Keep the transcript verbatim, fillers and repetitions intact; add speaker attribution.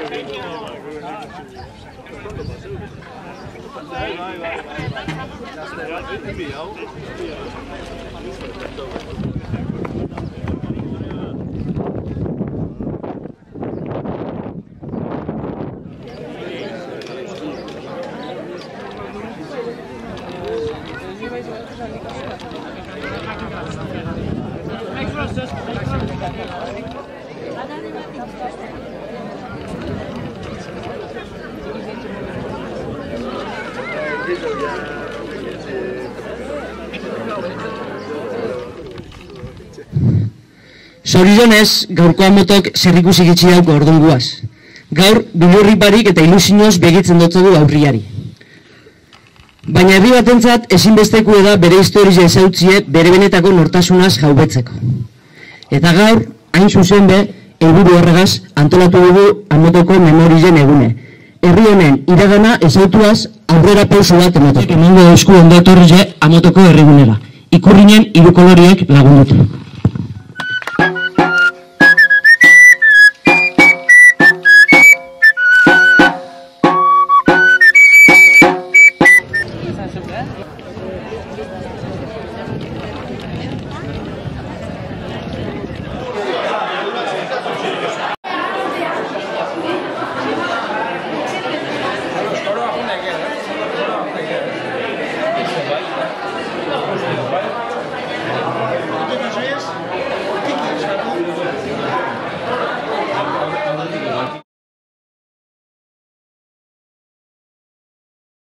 Speaker 1: Zorionez, gaurko amotok zerrikusi gitxi dauko ordonguaz. Gaur, bilurriparik eta ilusioz begitzen dutzu aurriari. Baina herri batentzat ezinbesteku da bere historia ezautzie bere benetako nortasunaz jaubetzeko. Eta gaur, hain zuzen be, helburu horregaz antolatu dugu amotoko memorien egune. Herri honen iragana ezautuaz aurrera pauso bat emateko. Emango dauzku ondatorri amotoko herrigunera. Ikurrinen hiru koloriek lagundutu.